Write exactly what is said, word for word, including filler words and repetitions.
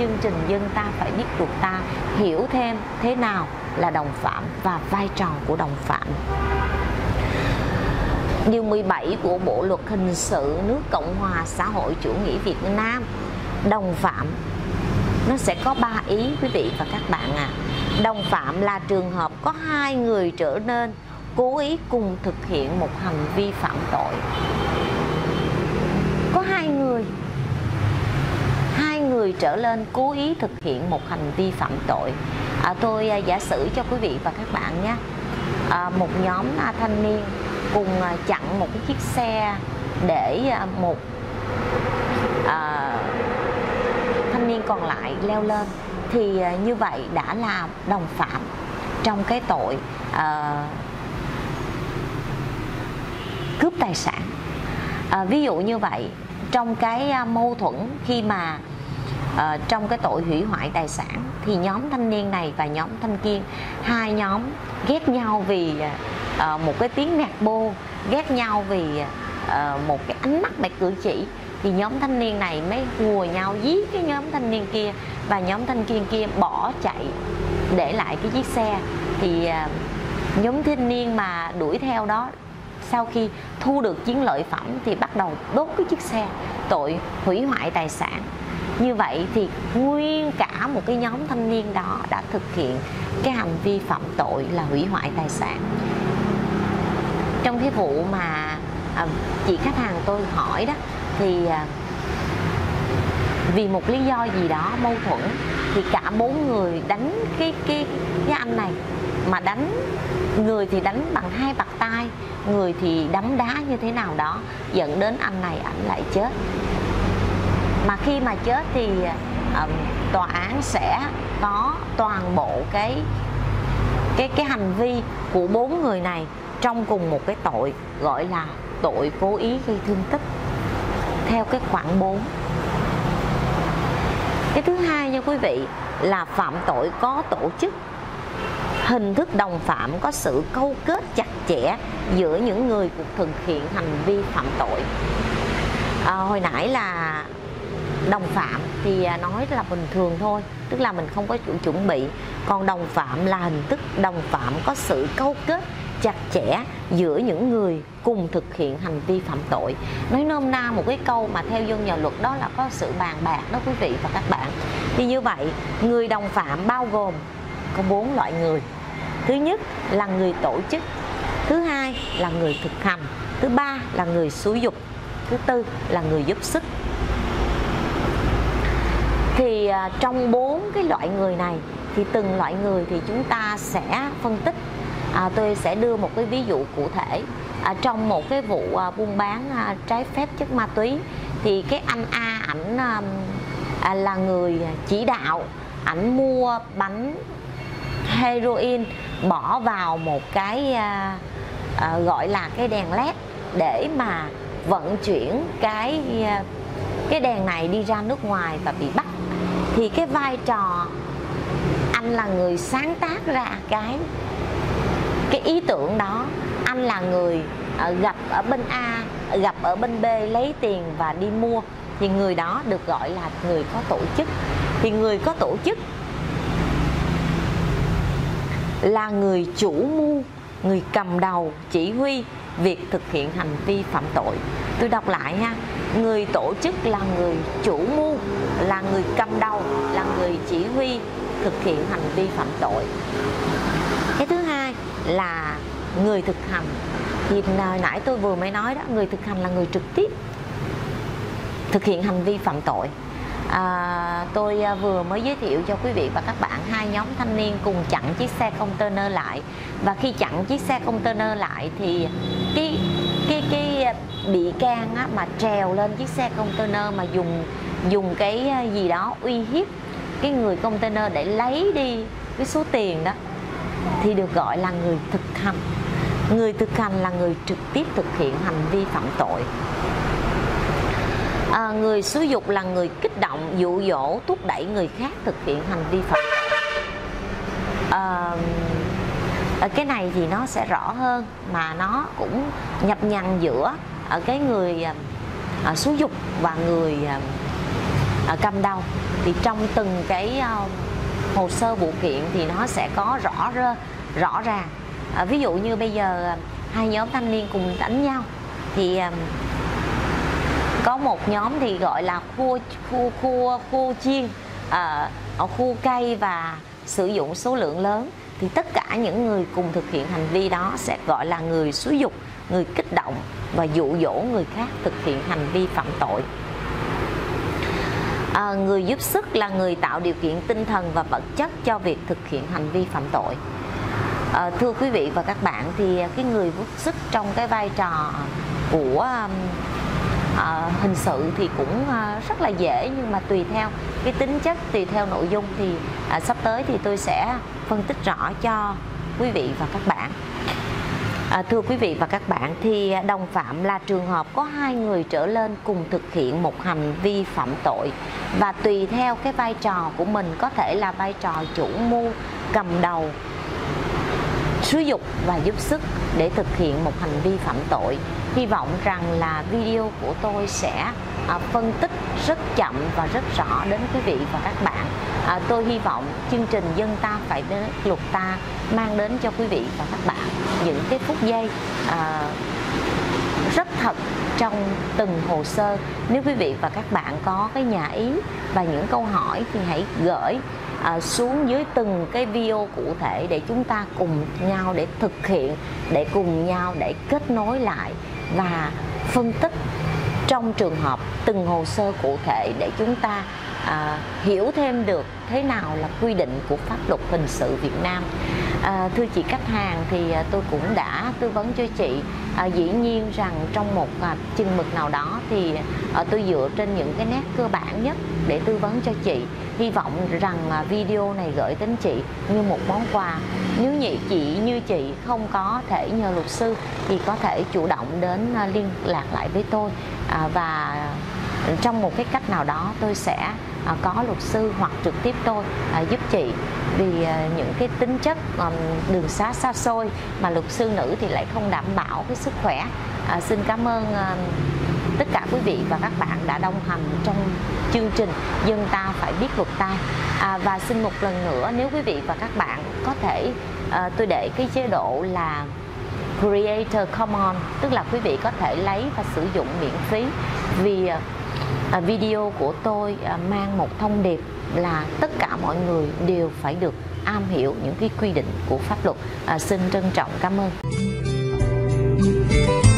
chương trình Dân Ta Phải Biết Luật Ta hiểu thêm thế nào là đồng phạm và vai trò của đồng phạm. Điều mười bảy của Bộ Luật Hình sự nước Cộng hòa xã hội chủ nghĩa Việt Nam, đồng phạm nó sẽ có ba ý quý vị và các bạn ạ. À. Đồng phạm là trường hợp có hai người trở nên cố ý cùng thực hiện một hành vi phạm tội. Có hai người hai người trở lên cố ý thực hiện một hành vi phạm tội. À, tôi à, giả sử cho quý vị và các bạn nhé. À, một nhóm à, thanh niên cùng à, chặn một cái chiếc xe để à, một à, thanh niên còn lại leo lên, thì à, như vậy đã là đồng phạm trong cái tội à, cướp tài sản. À, ví dụ như vậy, trong cái à, mâu thuẫn khi mà à, trong cái tội hủy hoại tài sản, thì nhóm thanh niên này và nhóm thanh kia, hai nhóm ghét nhau vì à, một cái tiếng nạt bô, ghét nhau vì à, một cái ánh mắt một cử chỉ, thì nhóm thanh niên này mới hùa nhau giết cái nhóm thanh niên kia, và nhóm thanh niên kia bỏ chạy để lại cái chiếc xe. Thì à, nhóm thanh niên mà đuổi theo đó, sau khi thu được chiến lợi phẩm thì bắt đầu đốt cái chiếc xe, tội hủy hoại tài sản. Như vậy thì nguyên cả một cái nhóm thanh niên đó đã thực hiện cái hành vi phạm tội là hủy hoại tài sản. Trong cái vụ mà à, chị khách hàng tôi hỏi đó, thì à, vì một lý do gì đó mâu thuẫn, thì cả bốn người đánh cái cái cái anh này, mà đánh người thì đánh bằng hai bạt tay, người thì đấm đá như thế nào đó, dẫn đến anh này ảnh lại chết. Mà khi mà chết thì um, tòa án sẽ có toàn bộ cái cái cái hành vi của bốn người này trong cùng một cái tội, gọi là tội cố ý gây thương tích theo cái khoản bốn. Cái thứ hai nha quý vị là phạm tội có tổ chức. Hình thức đồng phạm có sự câu kết chặt chẽ giữa những người cùng thực hiện hành vi phạm tội. À, hồi nãy là đồng phạm thì nói là bình thường thôi, tức là mình không có chuẩn bị. Còn đồng phạm là hình thức đồng phạm có sự câu kết chặt chẽ giữa những người cùng thực hiện hành vi phạm tội. Nói nôm na một cái câu mà theo dân nhà luật đó là có sự bàn bạc đó quý vị và các bạn. Thì như vậy, người đồng phạm bao gồm có bốn loại người. Thứ nhất là người tổ chức, thứ hai là người thực hành, thứ ba là người xúi giục, thứ tư là người giúp sức. Thì à, trong bốn cái loại người này thì từng loại người thì chúng ta sẽ phân tích. À, tôi sẽ đưa một cái ví dụ cụ thể. À, trong một cái vụ à, buôn bán à, trái phép chất ma túy, thì cái anh A ảnh à, à, là người chỉ đạo, ảnh mua bánh heroin bỏ vào một cái à, à, gọi là cái đèn led để mà vận chuyển cái à, cái đèn này đi ra nước ngoài và bị bắt. Thì cái vai trò anh là người sáng tác ra cái cái ý tưởng đó, anh là người uh, gặp ở bên A, gặp ở bên B, lấy tiền và đi mua, thì người đó được gọi là người có tổ chức. Thì người có tổ chức là người chủ mưu, người cầm đầu chỉ huy việc thực hiện hành vi phạm tội. Tôi đọc lại ha. Người tổ chức là người chủ mưu, là người cầm đầu, là người chỉ huy thực hiện hành vi phạm tội. Cái thứ hai là người thực hành. Thì nãy tôi vừa mới nói đó, người thực hành là người trực tiếp thực hiện hành vi phạm tội. À, tôi vừa mới giới thiệu cho quý vị và các bạn hai nhóm thanh niên cùng chặn chiếc xe container lại. Và khi chặn chiếc xe container lại thì cái cái cái bị can á, mà trèo lên chiếc xe container mà dùng dùng cái gì đó uy hiếp cái người container để lấy đi cái số tiền đó, thì được gọi là người thực hành. Người thực hành là người trực tiếp thực hiện hành vi phạm tội. À, người xúi giục là người kích động, dụ dỗ, thúc đẩy người khác thực hiện hành vi phạm tội. À, cái này thì nó sẽ rõ hơn, mà nó cũng nhập nhằng giữa cái người à, xúi giục và người à, uh, cầm đầu. Thì trong từng cái uh, hồ sơ vụ kiện thì nó sẽ có rõ rơ, rõ ràng. Uh, ví dụ như bây giờ uh, hai nhóm thanh niên cùng đánh nhau thì uh, có một nhóm thì gọi là khua khua khua khua chiên ở uh, khu cây và sử dụng số lượng lớn, thì tất cả những người cùng thực hiện hành vi đó sẽ gọi là người xúi giục, người kích động và dụ dỗ người khác thực hiện hành vi phạm tội. À, người giúp sức là người tạo điều kiện tinh thần và vật chất cho việc thực hiện hành vi phạm tội. À, thưa quý vị và các bạn, thì cái người giúp sức trong cái vai trò của À, hình sự thì cũng à, rất là dễ, nhưng mà tùy theo cái tính chất, tùy theo nội dung thì à, sắp tới thì tôi sẽ phân tích rõ cho quý vị và các bạn. À, thưa quý vị và các bạn, thì đồng phạm là trường hợp có hai người trở lên cùng thực hiện một hành vi phạm tội, và tùy theo cái vai trò của mình, có thể là vai trò chủ mưu, cầm đầu, xúi giục và giúp sức để thực hiện một hành vi phạm tội. Hy vọng rằng là video của tôi sẽ à, phân tích rất chậm và rất rõ đến quý vị và các bạn. À, tôi hy vọng chương trình Dân Ta Phải Biết Luật Ta mang đến cho quý vị và các bạn những cái phút giây à, rất thật trong từng hồ sơ. Nếu quý vị và các bạn có cái nhà ý và những câu hỏi thì hãy gửi À, xuống dưới từng cái video cụ thể để chúng ta cùng nhau để thực hiện, để cùng nhau để kết nối lại và phân tích trong trường hợp từng hồ sơ cụ thể, để chúng ta à, hiểu thêm được thế nào là quy định của pháp luật hình sự Việt Nam. À, thưa chị khách hàng, thì à, tôi cũng đã tư vấn cho chị. À, dĩ nhiên rằng trong một à, chừng mực nào đó thì à, tôi dựa trên những cái nét cơ bản nhất để tư vấn cho chị. Hy vọng rằng à, video này gửi đến chị như một món quà. Nếu như chị như chị không có thể nhờ luật sư thì có thể chủ động đến à, liên lạc lại với tôi, à, và trong một cái cách nào đó tôi sẽ à, có luật sư hoặc trực tiếp tôi à, giúp chị. Vì à, những cái tính chất à, đường xá xa xôi mà luật sư nữ thì lại không đảm bảo cái sức khỏe. À, xin cảm ơn à, tất cả quý vị và các bạn đã đồng hành trong chương trình Dân Ta Phải Biết Luật Ta. À, và xin một lần nữa, nếu quý vị và các bạn có thể, à, tôi để cái chế độ là Creator Commons, tức là quý vị có thể lấy và sử dụng miễn phí. Vì à, video của tôi à, mang một thông điệp là tất cả mọi người đều phải được am hiểu những cái quy định của pháp luật. À, xin trân trọng cảm ơn.